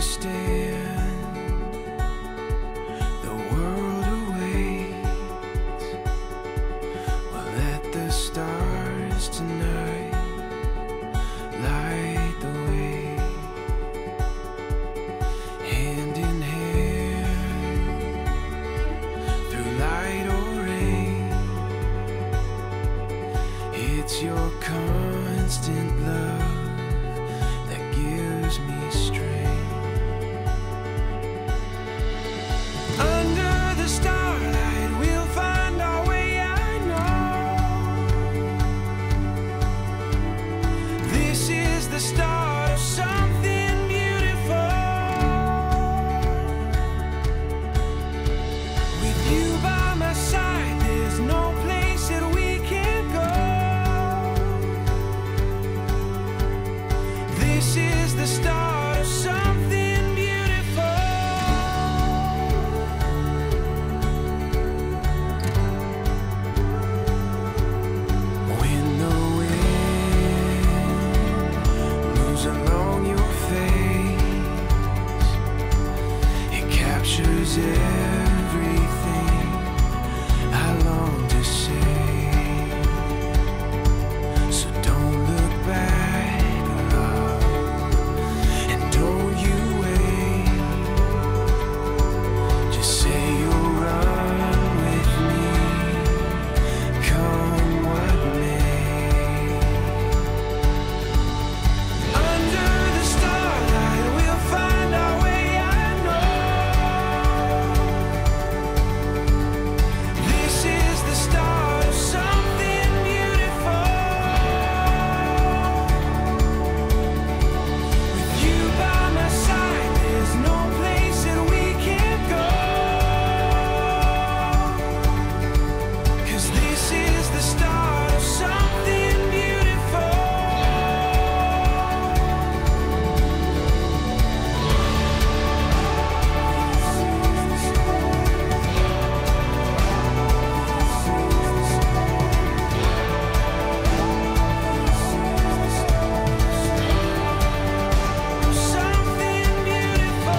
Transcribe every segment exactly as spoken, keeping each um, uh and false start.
stand, the world awaits. We'll let the stars tonight light the way. Hand in hand, through light or rain, it's your constant love that gives me strength. Under the starlight we'll find our way, I know. This is the start of something beautiful. With you by my side, there's no place that we can't go. This is the start of something beautiful. When the wind moves along your face, it captures everything I long to say. So don't look back, love, and don't you wait. Just say you'll run with me, come what may. Under the starlight we'll find our way, I know. This is the start of something beautiful. With you by my side, there's no place that we can't go. 'Cause this is the start of something beautiful. Something beautiful.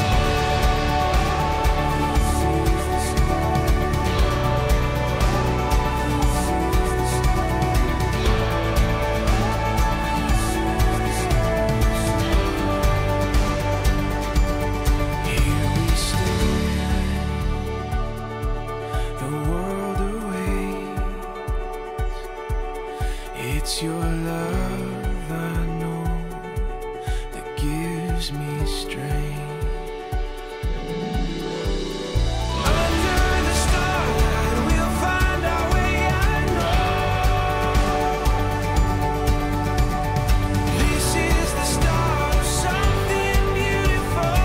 Here we stand, the world awaits. It's your love, I know, that gives me strength. Under the starlight we'll find our way, I know. This is the start of something beautiful.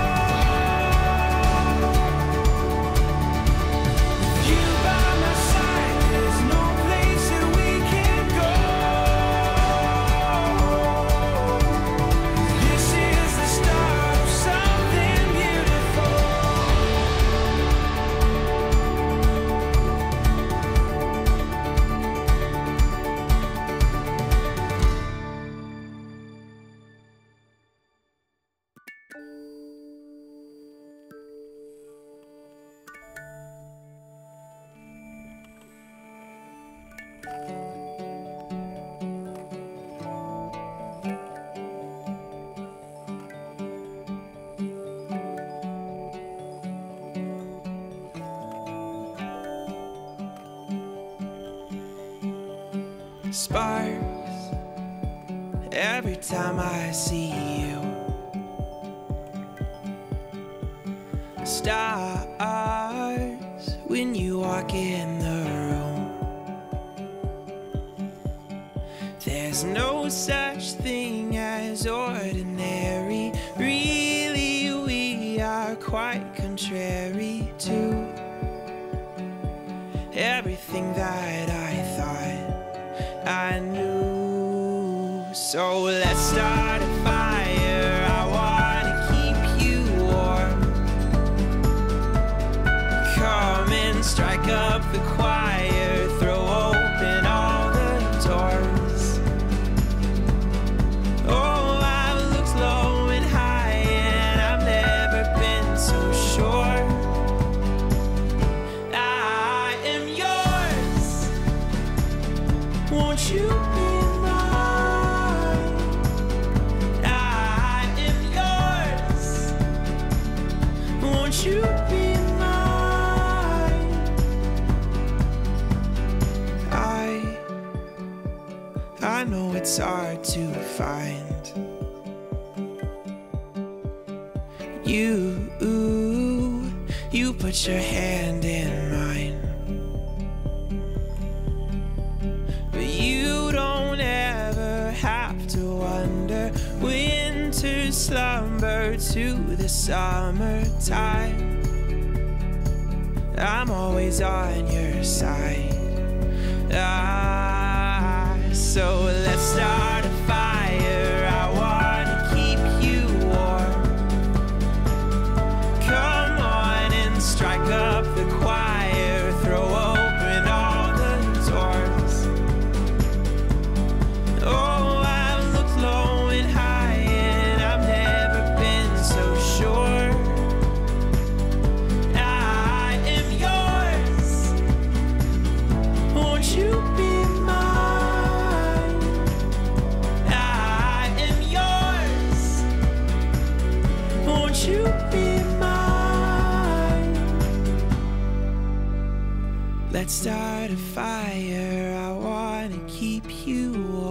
With you by my side, there's no place that we can't go. This is the start of something beautiful. Sparks every time I see you. Stars when you walk in the room. There's no such thing as ordinary. Really, we are quite contrary to everything that I thought I knew. So let's start a fire. I wanna keep you warm. Come and strike up the choir. Throw open all the doors. Oh, I've looked low and high, and I've you be mine? I, I know it's hard to find you, you put your hand in mine, but you don't ever have to wonder. Winter slumber to the summertime, I'm always on your side. Ah, so let's start a fire. I wanna keep you warm. Come on and strike up the choir, throw open all the doors. Oh, I've looked low and high and I've never been so sure. I am yours, won't you be mine? I am yours, won't you be mine? Let's start a fire, I wanna keep you warm.